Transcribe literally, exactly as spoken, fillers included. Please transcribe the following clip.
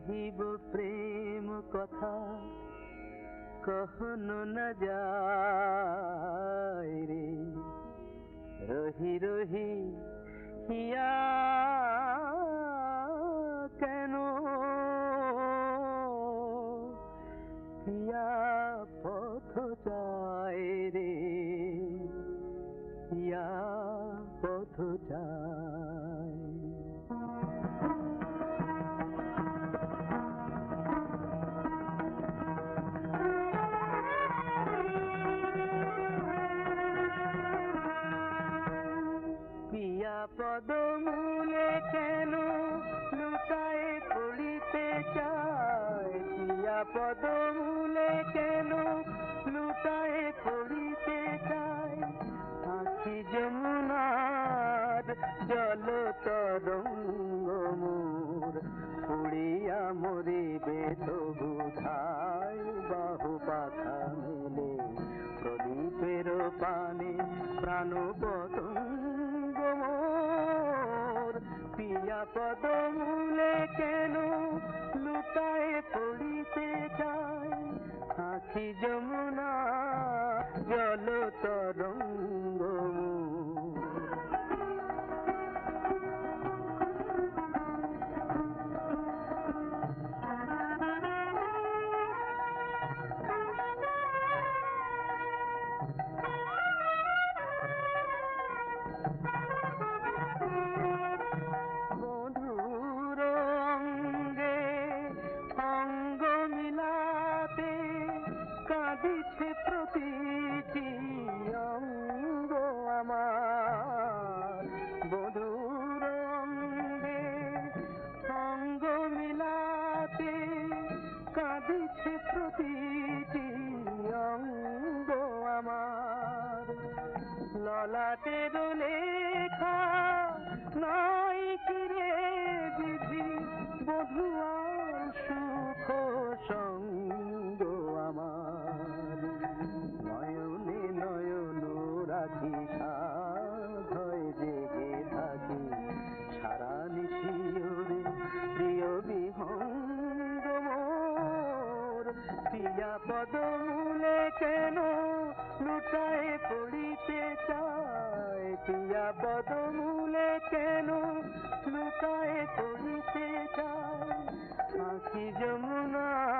কহিব প্রেম কথা কখনো না যায় রে, রহি রহি হিয়া কেন পিয়া পথ যায় রে, পিয়া পথ যায়। পিয়া পদমূলে কেন লুটায়ে পড়িতে চায়, পিয়া পদমূলে কেন লুটায়ে পড়িতে চায়, আখি যমুনার জল তরঙ্গ মোর পুড়িয়া মরিবে তবু ধায়, বাহু পাখা মেলে প্রদীপের পানে প্রাণ পতঙ্গ মোর, পিয়া পদমূলে কেন লুটায়ে পড়িতে চায়, আখি যমুনা জল তরঙ্গ বধুর অঙ্গে অঙ্গ মিলাতে কাঁদিছে প্রতিটি অঙ্গ আমার, বধুর অঙ্গে অঙ্গ মিলাতে কাঁদিছে প্রতিটি অঙ্গ আমার, ললাটের লেখা নাই কিরে বিধি বধুয়ার সুখ সঙ্গ আমার, নয়নে নয়ন রাখি সাধয় জেগে থাকি সারা নিশিরে প্রিয় বিহঙ্গ মোর, পিয়া পদমূলে কেন লুটায়ে পড়িতে চায়, পিয়া পদমূলে কেন লুটায়ে পড়িতে চায়, আখি যমুনা